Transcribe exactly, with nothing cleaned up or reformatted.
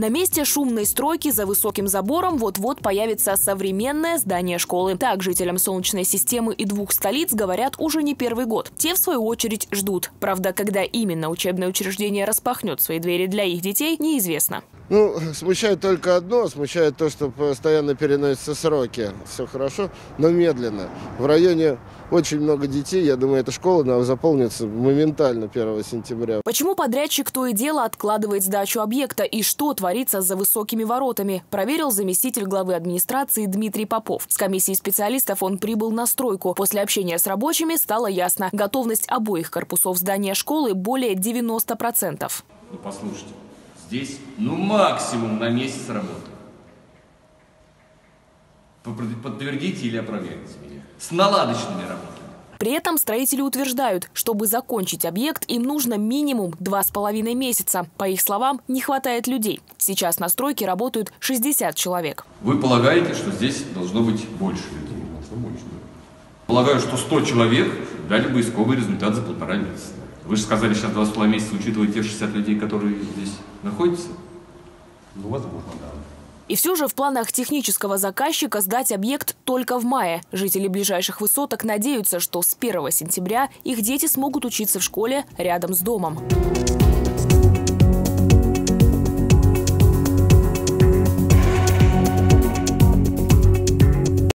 На месте шумной стройки за высоким забором вот-вот появится современное здание школы. Так жителям Солнечной системы и двух столиц говорят уже не первый год. Те, в свою очередь, ждут. Правда, когда именно учебное учреждение распахнет свои двери для их детей, неизвестно. Ну, смущает только одно, смущает то, что постоянно переносятся сроки. Все хорошо, но медленно. В районе очень много детей, я думаю, эта школа заполнится моментально первого сентября. Почему подрядчик то и дело откладывает сдачу объекта и что творится за высокими воротами, проверил заместитель главы администрации Дмитрий Попов. С комиссией специалистов он прибыл на стройку. После общения с рабочими стало ясно, готовность обоих корпусов здания школы более девяноста процентов. Ну, послушайте. Здесь, ну, максимум на месяц работы. Подтвердите или опровергните меня. С наладочными работами. При этом строители утверждают, чтобы закончить объект, им нужно минимум два с половиной месяца. По их словам, не хватает людей. Сейчас на стройке работают шестьдесят человек. Вы полагаете, что здесь должно быть больше людей? Полагаю, что сто человек дали бы исковый результат за полтора месяца. Вы же сказали, сейчас два с половиной месяца, учитывая те шестьдесят людей, которые здесь находятся? Ну, возможно, да. И все же в планах технического заказчика сдать объект только в мае. Жители ближайших высоток надеются, что с первого сентября их дети смогут учиться в школе рядом с домом.